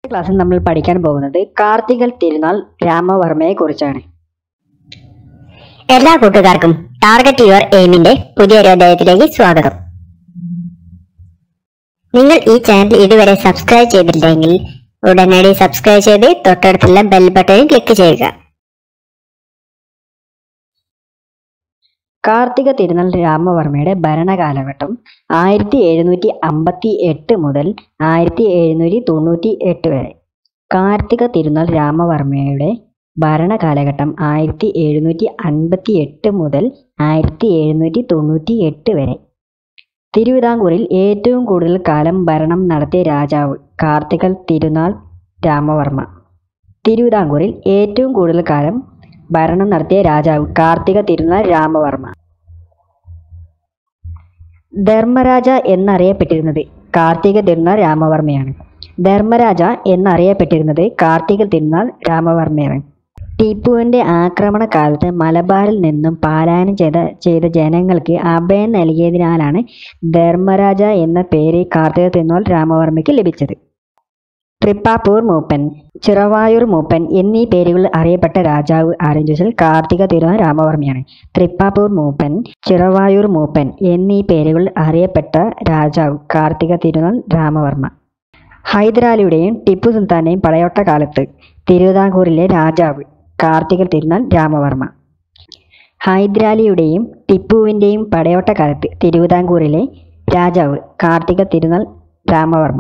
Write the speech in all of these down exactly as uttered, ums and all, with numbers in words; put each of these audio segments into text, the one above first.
ക്ലാസ്സിൽ നമ്മൾ പഠിക്കാൻ പോകുന്നത് കാർത്തിക തിരുനാൾ രാമവർമ്മയെ കുറിച്ചാണ്. എല്ലാ കൂട്ടുകാർക്കും ടാർഗറ്റ് യുവർ എയിമിന്റെ പുതിയൊരു അധ്യായത്തിലേക്ക് സ്വാഗതം. നിങ്ങൾ ഈ ചാനൽ ഇതുവരെ സബ്സ്ക്രൈബ് ചെയ്തിട്ടില്ലെങ്കിൽ ഉടനടി സബ്സ്ക്രൈബ് ചെയ്ത് തൊട്ടടുത്തുള്ള ബെൽ ബട്ടണിൽ ക്ലിക്ക് ചെയ്യുക. കാർത്തിക തിരുനാൾ രാമവർമ്മയുടെ ഭരണകാലഘട്ടം ആയിരത്തി എഴുന്നൂറ്റി അമ്പത്തി എട്ട് മുതൽ ആയിരത്തി എഴുന്നൂറ്റി തൊണ്ണൂറ്റി എട്ട് വരെ. കാർത്തിക തിരുനാൾ രാമവർമ്മയുടെ ഭരണകാലഘട്ടം ആയിരത്തി എഴുന്നൂറ്റി അൻപത്തി എട്ട് മുതൽ ആയിരത്തി എഴുന്നൂറ്റി തൊണ്ണൂറ്റി എട്ട് വരെ. തിരുവിതാംകൂറിൽ ഏറ്റവും കൂടുതൽ കാലം ഭരണം നടത്തിയ രാജാവ് കാർത്തിക തിരുനാൾ രാമവർമ്മ. തിരുവിതാംകൂറിൽ ഏറ്റവും കൂടുതൽ കാലം ഭരണം നടത്തിയ രാജാവ് കാർത്തിക തിരുനാൾ രാമവർമ്മ. ധർമ്മരാജ എന്നറിയപ്പെട്ടിരുന്നത് കാർത്തിക തിരുനാൾ രാമവർമ്മയാണ്. ധർമ്മരാജ എന്നറിയപ്പെട്ടിരുന്നത് കാർത്തിക തിരുനാൾ രാമവർമ്മയാണ്. ടിപ്പുവിന്റെ ആക്രമണ കാലത്ത് മലബാറിൽ നിന്നും പലായനം ചെയ്ത ചെയ്ത ജനങ്ങൾക്ക് അഭയം നൽകിയതിനാലാണ് ധർമ്മരാജ എന്ന പേര് കാർത്തിക തിരുനാൾ രാമവർമ്മയ്ക്ക് ലഭിച്ചത്. തൃപ്പാപ്പൂർ മൂപ്പൻ, ചിറവായൂർ മൂപ്പൻ എന്നീ പേരുകൾ അറിയപ്പെട്ട രാജാവ് ആരെന്ന് ചോദിച്ചാൽ കാർത്തിക തിരുനാൾ രാമവർമ്മയാണ്. തൃപ്പാപ്പൂർ മൂപ്പൻ, ചിറവായൂർ മൂപ്പൻ എന്നീ പേരുകൾ അറിയപ്പെട്ട രാജാവ് കാർത്തിക തിരുനാൾ രാമവർമ്മ. ഹൈദരാലിയുടെയും ടിപ്പു സുൽത്താന്റെയും പടയോട്ട കാലത്ത് തിരുവിതാംകൂറിലെ രാജാവ് കാർത്തിക തിരുനാൾ രാമവർമ്മ. ഹൈദരാലിയുടെയും ടിപ്പുവിൻ്റെയും പടയോട്ട കാലത്ത് തിരുവിതാംകൂറിലെ രാജാവ് കാർത്തിക തിരുനാൾ രാമവർമ്മ.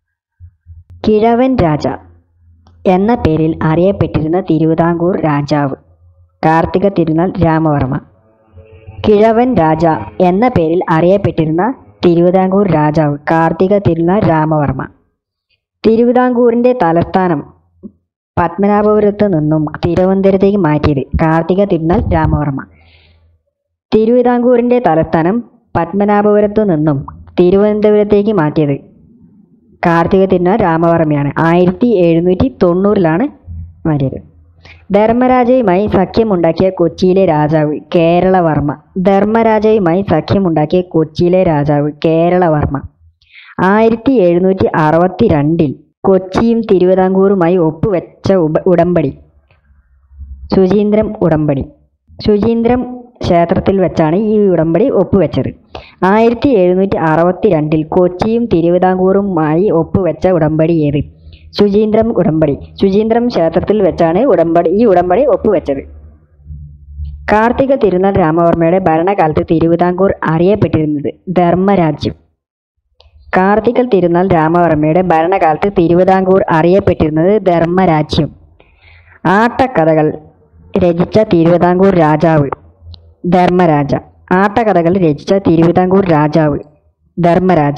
കിഴവൻ രാജ എന്ന പേരിൽ അറിയപ്പെട്ടിരുന്ന തിരുവിതാംകൂർ രാജാവ് കാർത്തിക തിരുനാൾ രാമവർമ്മ. കിഴവൻ രാജ എന്ന പേരിൽ അറിയപ്പെട്ടിരുന്ന തിരുവിതാംകൂർ രാജാവ് കാർത്തിക തിരുനാൾ രാമവർമ്മ. തിരുവിതാംകൂറിൻ്റെ തലസ്ഥാനം പത്മനാഭപുരത്ത് നിന്നും തിരുവനന്തപുരത്തേക്ക് മാറ്റിയത് കാർത്തിക തിരുനാൾ രാമവർമ്മ. തിരുവിതാംകൂറിൻ്റെ തലസ്ഥാനം പത്മനാഭപുരത്ത് നിന്നും തിരുവനന്തപുരത്തേക്ക് മാറ്റിയത് കാർത്തിക തിരുനാൾ രാമവർമ്മയാണ്. ആയിരത്തി എഴുന്നൂറ്റി തൊണ്ണൂറിലാണ് മാറ്റിയത്. ധർമ്മരാജയുമായി സഖ്യമുണ്ടാക്കിയ കൊച്ചിയിലെ രാജാവ് കേരളവർമ്മ. ധർമ്മരാജയുമായി സഖ്യമുണ്ടാക്കിയ കൊച്ചിയിലെ രാജാവ് കേരളവർമ്മ. ആയിരത്തി എഴുന്നൂറ്റി അറുപത്തി രണ്ടിൽ കൊച്ചിയും തിരുവിതാംകൂറുമായി ഒപ്പുവെച്ച ഉപ ഉടമ്പടി ശുചീന്ദ്രം ഉടമ്പടി. ശുചീന്ദ്രം ക്ഷേത്രത്തിൽ വെച്ചാണ് ഈ ഉടമ്പടി ഒപ്പുവെച്ചത്. ആയിരത്തി എഴുന്നൂറ്റി അറുപത്തി രണ്ടിൽ കൊച്ചിയും തിരുവിതാംകൂറുമായി ഒപ്പുവെച്ച ഉടമ്പടി ഏത്? ശുചീന്ദ്രം ഉടമ്പടി. ശുചീന്ദ്രം ക്ഷേത്രത്തിൽ വെച്ചാണ് ഉടമ്പടി ഈ ഉടമ്പടി ഒപ്പുവെച്ചത്. കാർത്തിക തിരുനാൾ രാമവർമ്മയുടെ ഭരണകാലത്ത് തിരുവിതാംകൂർ അറിയപ്പെട്ടിരുന്നത് ധർമ്മരാജ്യം. കാർത്തിക തിരുനാൾ രാമവർമ്മയുടെ ഭരണകാലത്ത് തിരുവിതാംകൂർ അറിയപ്പെട്ടിരുന്നത് ധർമ്മരാജ്യം. ആട്ടക്കഥകൾ രചിച്ച തിരുവിതാംകൂർ രാജാവ് ധർമ്മരാജ. ആട്ടക്കഥകൾ രചിച്ച തിരുവിതാംകൂർ രാജാവ് ധർമ്മരാജ.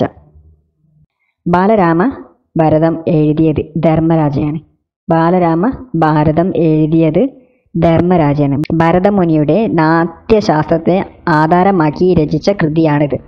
ബാലരാമ ഭാരതം എഴുതിയത് ധർമ്മരാജയാണ്. ബാലരാമ ഭാരതം എഴുതിയത് ധർമ്മരാജയാണ്. ഭരതമുനിയുടെ നാട്യശാസ്ത്രത്തെ ആധാരമാക്കി രചിച്ച കൃതിയാണിത്.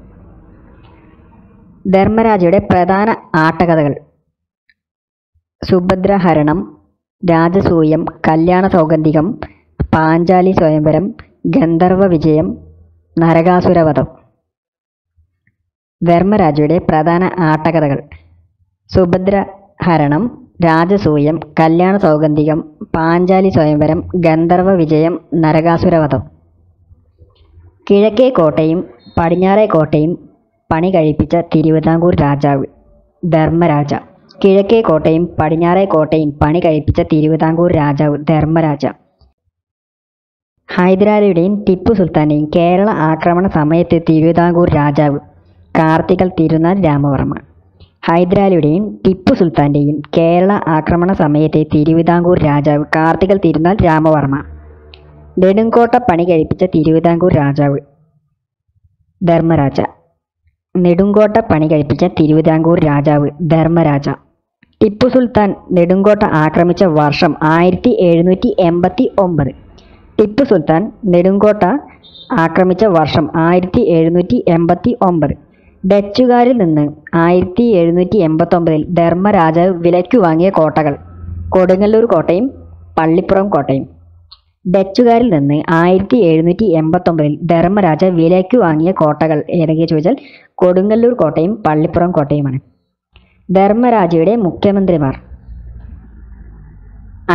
ധർമ്മരാജയുടെ പ്രധാന ആട്ടക്കഥകൾ സുഭദ്രഹരണം, രാജസൂയം, കല്യാണ സൗഗന്ധികം, പാഞ്ചാലി സ്വയംവരം, ഗന്ധർവ വിജയം, നരകാസുരവധം. ധർമ്മരാജയുടെ പ്രധാന ആട്ടക്കഥകൾ സുഭദ്രഹരണം, രാജസൂയം, കല്യാണ സൗഗന്ധികം, പാഞ്ചാലി സ്വയംവരം, ഗന്ധർവ വിജയം, നരകാസുരവധം. കിഴക്കേ കോട്ടയും പടിഞ്ഞാറേ കോട്ടയും പണി കഴിപ്പിച്ച തിരുവിതാംകൂർ രാജാവ് ധർമ്മരാജ. കിഴക്കേ കോട്ടയും പടിഞ്ഞാറേ കോട്ടയും പണി കഴിപ്പിച്ച തിരുവിതാംകൂർ രാജാവ് ധർമ്മരാജ. ഹൈദരാലിയുടെയും ടിപ്പു സുൽത്താന്റെയും കേരള ആക്രമണ സമയത്ത് തിരുവിതാംകൂർ രാജാവ് കാർത്തിക തിരുനാൾ രാമവർമ്മ. ഹൈദരാലിയുടെയും ടിപ്പു സുൽത്താന്റെയും കേരള ആക്രമണ സമയത്ത് തിരുവിതാംകൂർ രാജാവ് കാർത്തിക തിരുനാൾ രാമവർമ്മ. നെടുങ്കോട്ട പണി കഴിപ്പിച്ച തിരുവിതാംകൂർ രാജാവ് ധർമ്മരാജ. നെടുങ്കോട്ട പണി കഴിപ്പിച്ച തിരുവിതാംകൂർ രാജാവ് ധർമ്മരാജ. ടിപ്പു സുൽത്താൻ നെടുങ്കോട്ട ആക്രമിച്ച വർഷം ആയിരത്തി എഴുന്നൂറ്റി എൺപത്തി ഒമ്പത്. ടിപ്പു സുൽത്താൻ നെടുങ്കോട്ട ആക്രമിച്ച വർഷം ആയിരത്തി എഴുന്നൂറ്റി എൺപത്തി ഒമ്പത്. ഡച്ചുകാരിൽ നിന്ന് ആയിരത്തി എഴുന്നൂറ്റി എൺപത്തി ഒമ്പതിൽ ധർമ്മരാജാവ് വിലയ്ക്കു വാങ്ങിയ കോട്ടകൾ കൊടുങ്ങല്ലൂർ കോട്ടയും പള്ളിപ്പുറം കോട്ടയും. ഡച്ചുകാരിൽ നിന്ന് ആയിരത്തി എഴുന്നൂറ്റി എൺപത്തി ഒമ്പതിൽ ധർമ്മരാജ വിലയ്ക്കു വാങ്ങിയ കോട്ടകൾ ഏതൊക്കെ ചോദിച്ചാൽ കൊടുങ്ങല്ലൂർ കോട്ടയും പള്ളിപ്പുറം കോട്ടയുമാണ്. ധർമ്മരാജയുടെ മുഖ്യമന്ത്രിമാർ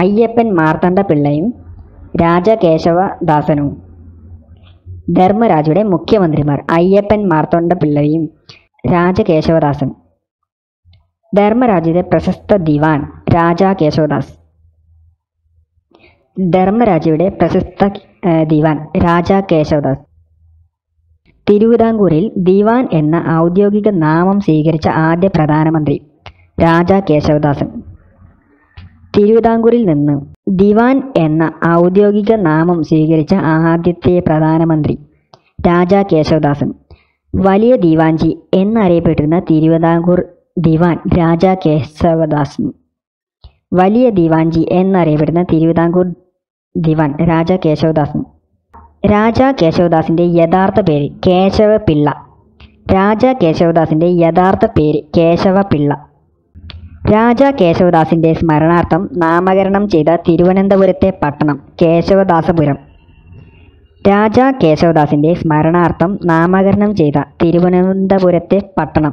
അയ്യപ്പൻ മാർത്തണ്ഡ പിള്ളയും രാജകേശവദാസനും. ധർമ്മരാജയുടെ മുഖ്യമന്ത്രിമാർ അയ്യപ്പൻ മാർത്തണ്ഡ പിള്ളയും രാജകേശവദാസൻ. ധർമ്മരാജയുടെ പ്രശസ്ത ദിവാൻ രാജാ കേശവദാസ്. ധർമ്മരാജയുടെ പ്രശസ്ത ദിവാൻ രാജാ കേശവദാസ്. തിരുവിതാംകൂറിൽ ദിവാൻ എന്ന ഔദ്യോഗിക നാമം സ്വീകരിച്ച ആദ്യ പ്രധാനമന്ത്രി രാജാ കേശവദാസൻ. തിരുവിതാംകൂറിൽ നിന്ന് ദിവാൻ എന്ന ഔദ്യോഗിക നാമം സ്വീകരിച്ച ആദ്യത്തെ പ്രധാനമന്ത്രി രാജാ കേശവദാസൻ. വലിയ ദിവാൻജി എന്നറിയപ്പെട്ടിരുന്ന തിരുവിതാംകൂർ ദിവാൻ രാജാ കേശവദാസൻ. വലിയ ദിവാൻജി എന്നറിയപ്പെടുന്ന തിരുവിതാംകൂർ ദിവാൻ രാജാ കേശവദാസൻ. രാജാ കേശവദാസിൻ്റെ യഥാർത്ഥ പേര് കേശവപിള്ള. രാജാ കേശവദാസിൻ്റെ യഥാർത്ഥ പേര് കേശവപിള്ള. രാജാ കേശവദാസിൻ്റെ സ്മരണാർത്ഥം നാമകരണം ചെയ്ത തിരുവനന്തപുരത്തെ പട്ടണം കേശവദാസപുരം. രാജാ കേശവദാസിൻ്റെ സ്മരണാർത്ഥം നാമകരണം ചെയ്ത തിരുവനന്തപുരത്തെ പട്ടണം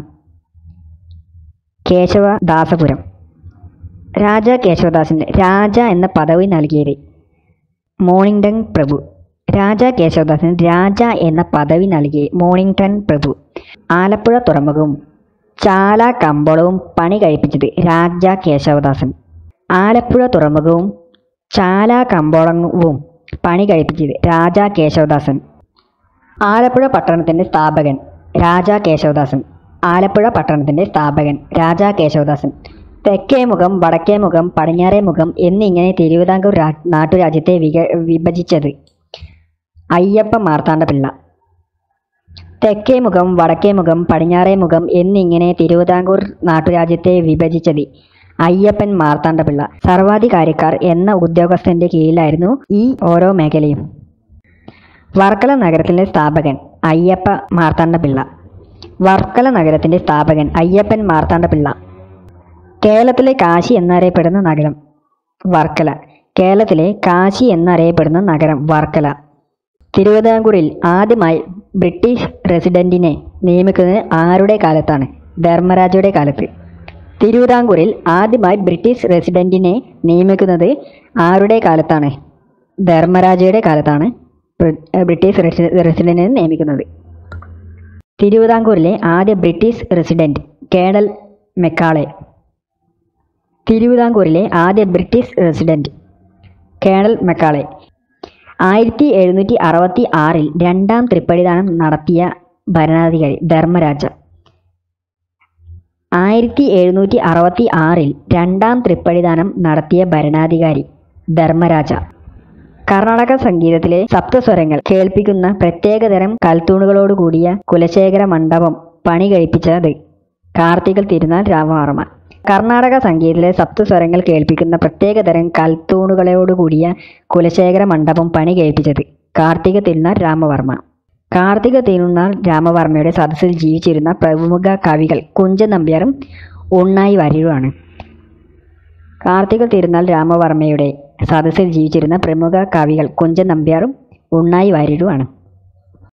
കേശവദാസപുരം. രാജാ കേശവദാസിന് രാജ എന്ന പദവി നൽകിയത് മോണിങ്ടൺ പ്രഭു. രാജാ കേശവദാസിന് രാജ എന്ന പദവി നൽകിയ മോണിങ്ടൺ പ്രഭു. ആലപ്പുഴ തുറമുഖവും ചാല കമ്പോളവും പണി കഴിപ്പിച്ചത് രാജാ കേശവദാസൻ. ആലപ്പുഴ തുറമുഖവും ചാല കമ്പോളവും പണി കഴിപ്പിച്ചത് രാജാ കേശവദാസൻ. ആലപ്പുഴ പട്ടണത്തിൻ്റെ സ്ഥാപകൻ രാജാ കേശവദാസൻ. ആലപ്പുഴ പട്ടണത്തിൻ്റെ സ്ഥാപകൻ രാജാ കേശവദാസൻ. തെക്കേ മുഖം, വടക്കേ മുഖം, പടിഞ്ഞാറേ മുഖം എന്നിങ്ങനെ തിരുവിതാംകൂർ നാട്ടുരാജ്യത്തെ വിക വിഭജിച്ചത് അയ്യപ്പ മാർത്താണ്ഡ പിള്ള. തെക്കേ മുഖം, വടക്കേ മുഖം, പടിഞ്ഞാറേ മുഖം എന്നിങ്ങനെ തിരുവിതാംകൂർ നാട്ടുരാജ്യത്തെ വിഭജിച്ചത് അയ്യപ്പൻ മാർത്താണ്ഡ പിള്ള. സർവാധികാരിക്കാർ എന്ന ഉദ്യോഗസ്ഥന്റെ കീഴിലായിരുന്നു ഈ ഓരോ മേഖലയും. വർക്കല നഗരത്തിൻ്റെ സ്ഥാപകൻ അയ്യപ്പ മാർത്താണ്ഡ പിള്ള. വർക്കല നഗരത്തിൻ്റെ സ്ഥാപകൻ അയ്യപ്പൻ മാർത്താണ്ഡ പിള്ള. കേരളത്തിലെ കാശി എന്നറിയപ്പെടുന്ന നഗരം വർക്കല. കേരളത്തിലെ കാശി എന്നറിയപ്പെടുന്ന നഗരം വർക്കല. തിരുവിതാംകൂറിൽ ആദ്യമായി ബ്രിട്ടീഷ് റെസിഡന്റിനെ നിയമിക്കുന്നത് ആരുടെ കാലത്താണ്? ധർമ്മരാജയുടെ കാലത്ത്. തിരുവിതാംകൂറിൽ ആദ്യമായി ബ്രിട്ടീഷ് റെസിഡന്റിനെ നിയമിക്കുന്നത് ആരുടെ കാലത്താണ്? ധർമ്മരാജയുടെ കാലത്താണ് ബ്രിട്ടീഷ് റെസിഡന്റിനെ നിയമിക്കുന്നത്. തിരുവിതാംകൂറിലെ ആദ്യ ബ്രിട്ടീഷ് റെസിഡന്റ് കേണൽ മെക്കാളെ. തിരുവിതാംകൂറിലെ ആദ്യ ബ്രിട്ടീഷ് റെസിഡന്റ് കേണൽ മെക്കാളെ. ആയിരത്തി എഴുന്നൂറ്റി അറുപത്തി ആറിൽ രണ്ടാം തൃപ്പടിദാനം നടത്തിയ ഭരണാധികാരി ധർമ്മരാജ. ആയിരത്തി എഴുന്നൂറ്റി അറുപത്തി ആറിൽ രണ്ടാം തൃപ്പടിദാനം നടത്തിയ ഭരണാധികാരി ധർമ്മരാജ. കർണാടക സംഗീതത്തിലെ സപ്തസ്വരങ്ങൾ കേൾപ്പിക്കുന്ന പ്രത്യേകതരം കൽത്തൂണുകളോടുകൂടിയ കുലശേഖര മണ്ഡപം പണി കഴിപ്പിച്ചത് കാർത്തിക തിരുനാൾ രാമവർമ്മ. കർണാടക സംഗീതത്തിലെ സപ്തസ്വരങ്ങൾ കേൾപ്പിക്കുന്ന പ്രത്യേകതരം കൽത്തൂണുകളോടുകൂടിയ കുലശേഖര മണ്ഡപം പണി കഴിപ്പിച്ചത് കാർത്തിക തിരുനാൾ രാമവർമ്മ. കാർത്തിക തിരുനാൾ രാമവർമ്മയുടെ സദസ്സിൽ ജീവിച്ചിരുന്ന പ്രമുഖ കവികൾ കുഞ്ചൻ നമ്പ്യാരും ഉണ്ണായി വാര്യരുമാണ്. കാർത്തിക തിരുനാൾ രാമവർമ്മയുടെ സദസ്സിൽ ജീവിച്ചിരുന്ന പ്രമുഖ കവികൾ കുഞ്ചൻ നമ്പ്യാരും ഉണ്ണായി വാര്യരുമാണ്.